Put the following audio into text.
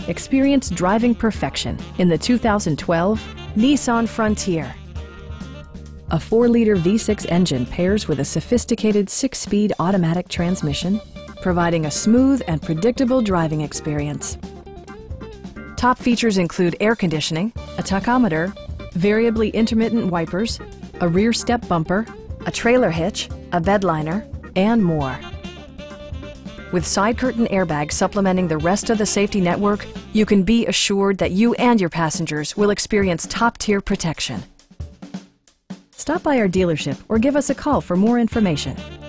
Experience driving perfection in the 2012 Nissan Frontier. A 4-liter V6 engine pairs with a sophisticated 6-speed automatic transmission, providing a smooth and predictable driving experience. Top features include air conditioning, a tachometer, variably intermittent wipers, a rear step bumper, a trailer hitch, a bed liner, and more. With side curtain airbags supplementing the rest of the safety network, you can be assured that you and your passengers will experience top-tier protection. Stop by our dealership or give us a call for more information.